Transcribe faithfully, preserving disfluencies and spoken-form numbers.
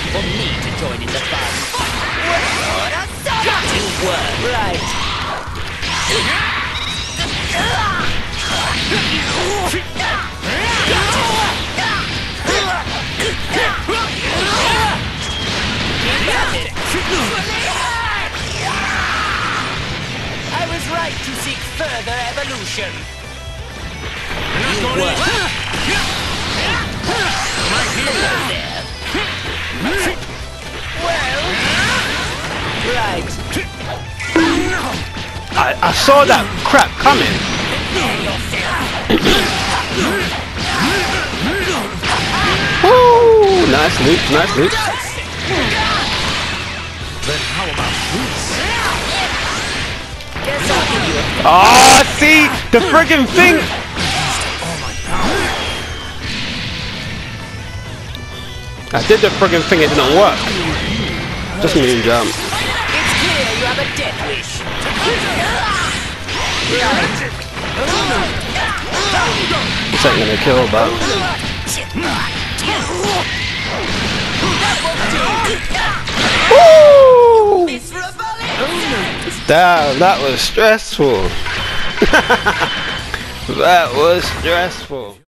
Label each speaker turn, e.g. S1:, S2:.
S1: time for me to join in the fun. Got to work, right? I was right to seek further evolution. You work. Hello there. Well, right.
S2: I, I saw that crap coming. Woo! Nice loot, nice loot.
S3: Then how about this?
S2: Oh, see? The friggin' thing! I did the friggin' thing, it didn't work. Just moon jump.
S1: It's clear you have a death wish.
S2: This ain't gonna kill, but... Woo! Damn, that was stressful. That was stressful.